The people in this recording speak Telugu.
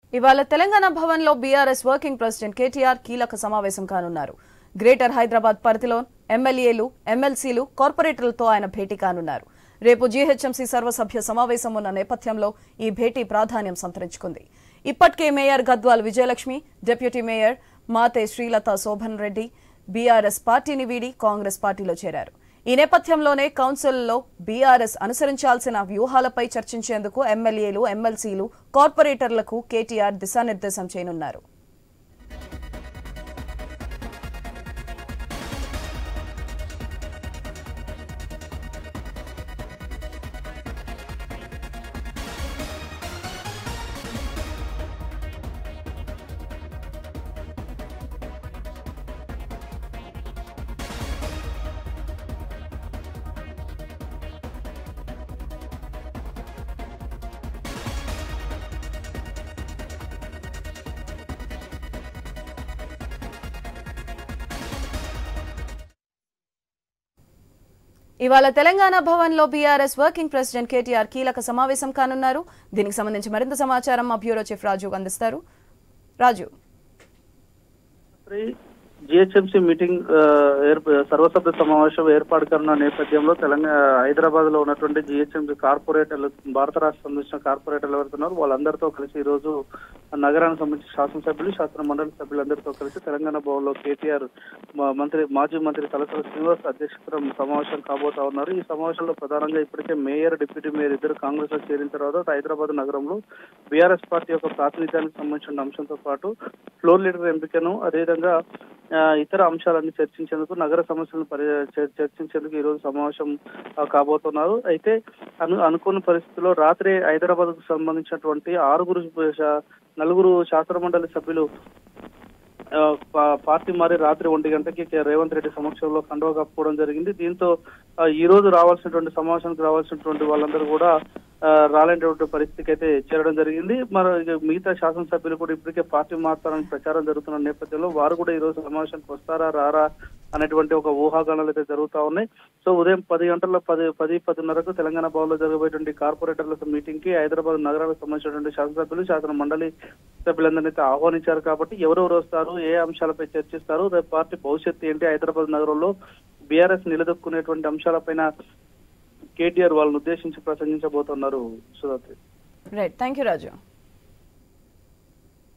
ఇవాళ తెలంగాణ భవన్లో బీఆర్ఎస్ వర్కింగ్ ప్రెసిడెంట్ కేటీఆర్ కీలక సమావేశం కానున్నారు. గ్రేటర్ హైదరాబాద్ పరిధిలో ఎమ్మెల్యేలు, ఎమ్మెల్సీలు, కార్పొరేటర్లతో ఆయన భేటీ కానున్నారు. రేపు జీహెచ్ఎంసీ సర్వసభ్య సమావేశం ఉన్న నేపథ్యంలో ఈ భేటీ ప్రాధాన్యం సంతరించుకుంది. ఇప్పటికే mayor Gadwal Vijayalakshmi, deputy mayor Mathe Srilatha Shobhan Reddy BRS పార్టీని వీడి కాంగ్రెస్ పార్టీలో చేరారు. ఈ నేపథ్యంలోనే కౌన్సిల్లో బీఆర్ఎస్ అనుసరించాల్సిన వ్యూహాలపై చర్చించేందుకు ఎమ్మెల్యేలు, ఎమ్మెల్సీలు, కార్పొరేటర్లకు కేటీఆర్ దిశానిర్దేశం చేయనున్నారు. ఇవాళ తెలంగాణ భవన్లో బీఆర్ఎస్ వర్కింగ్ ప్రెసిడెంట్ కేటీఆర్ కీలక సమావేశం కానున్నారు. దీనికి సంబంధించి మరింత సమాచారం మా బ్యూరో చీఫ్ రాజు అందిస్తారు. రాజు, జిహెచ్ఎంసీ మీటింగ్ సర్వసభ్య సమావేశం ఏర్పాటు కానున్న నేపథ్యంలో తెలంగాణ హైదరాబాద్ లో ఉన్నటువంటి జిహెచ్ఎంసీ కార్పొరేటర్లు, భారత రాష్ట్ర సంబంధించిన కార్పొరేటర్లు ఎవరుతున్నారు వాళ్ళందరితో కలిసి ఈ రోజు నగరానికి సంబంధించిన శాసనసభ్యులు, శాసన మండలి సభ్యులందరితో కలిసి తెలంగాణ భవన్ లో కేటీఆర్ మాజీ మంత్రి తలసాని శ్రీనివాస్ అధ్యక్షతన సమావేశం కాబోతా ఉన్నారు. ఈ సమావేశంలో ప్రధానంగా ఇప్పటికే మేయర్, డిప్యూటీ మేయర్ ఇద్దరు కాంగ్రెస్ లో చేరిన తర్వాత హైదరాబాద్ నగరంలో బీఆర్ఎస్ పార్టీ యొక్క ప్రాతినిధ్యానికి సంబంధించిన అంశంతో పాటు ఫ్లోర్ లీడర్ ఎంపికను, అదేవిధంగా ఇతర అంశాలన్నీ చర్చించేందుకు, నగర సమస్యలను చర్చించేందుకు ఈ రోజు సమావేశం కాబోతున్నారు. అయితే అనుకున్న పరిస్థితుల్లో రాత్రి హైదరాబాద్ కు సంబంధించినటువంటి నలుగురు శాసన మండలి సభ్యులు పార్టీ మారి రాత్రి 1 గంటకి రేవంత్ రెడ్డి సమక్షంలో కండువా కప్పుకోవడం జరిగింది. దీంతో ఈ రోజు రావాల్సినటువంటి సమావేశానికి రావాల్సినటువంటి వాళ్ళందరూ కూడా రాలేనటువంటి పరిస్థితికి అయితే చేరడం జరిగింది. మరి మిగతా శాసనసభ్యులు కూడా ఇప్పటికే పార్టీ మారుతారని ప్రచారం జరుగుతున్న నేపథ్యంలో వారు కూడా ఈ రోజు సమావేశానికి వస్తారా రారా అనేటువంటి ఒక ఊహాగానాలు అయితే జరుగుతా ఉన్నాయి. సో ఉదయం 10 గంటల 10:10:30కు తెలంగాణ భవన్ లో జరగబోయేటువంటి కార్పొరేటర్ల మీటింగ్ కి హైదరాబాద్ నగరానికి సంబంధించినటువంటి శాసనసభ్యులు, శాసన మండలి సభ్యులందరినీ అయితే ఆహ్వానించారు. కాబట్టి ఎవరెవరు వస్తారు, ఏ అంశాలపై చర్చిస్తారు, రేపు పార్టీ భవిష్యత్తు ఏంటి, హైదరాబాద్ నగరంలో బీఆర్ఎస్ నిలదొక్కునేటువంటి అంశాలపైన కేటీఆర్ వాళ్ళని ఉద్దేశించి ప్రసంగించబోతున్నారు. Sudhatri. Right, thank you Raju.